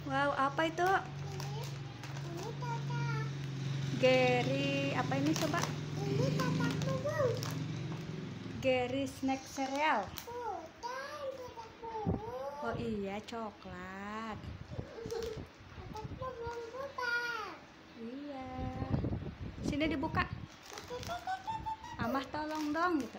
Wow, apa itu? Ini kakak. Gary, apa ini coba? Ini kakakku, Bang. Gary snack cereal. Bukan kakakku. Oh iya, coklat. Kakakku belum buka. Iya. Sini dibuka. Amah tolong dong gitu.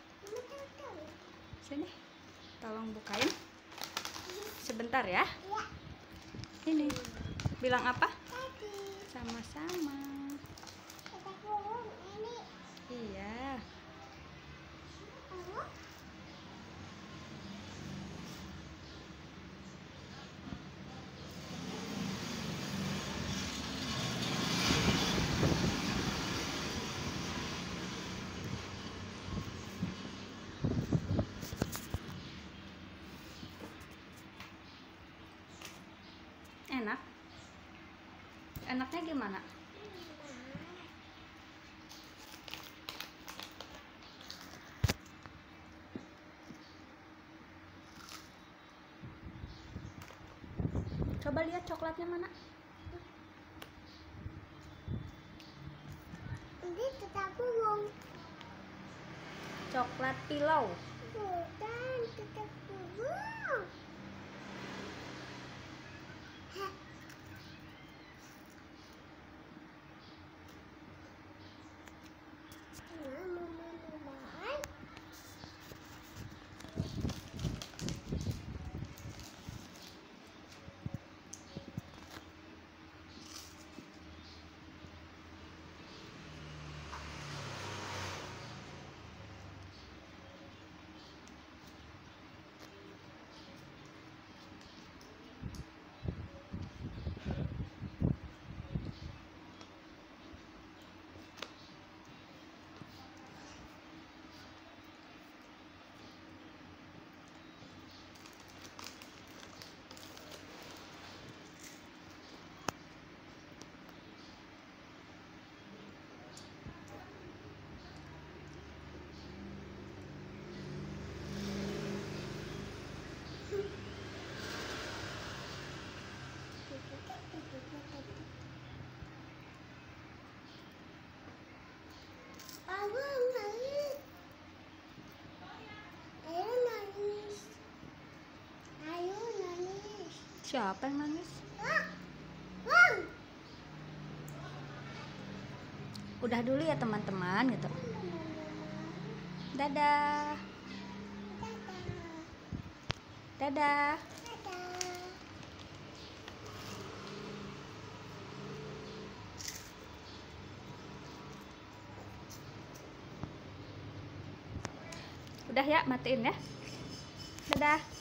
Sini. Tolong bukain. Sebentar ya. Ya. Ini. Bilang apa? Tadi. Sama-sama. Kakakku ini. Iya. Oh. Enak. Enaknya gimana? Coba lihat coklatnya mana? Ini kakakku belum. Coklat pilau. Bukan kakakku belum. Abang nangis. Ayo nangis. Ayo nangis. Siapa yang nangis? Bang. Udah dulu ya teman-teman gitu. Dadah. Dadah. Udah ya, matiin ya. Dadah.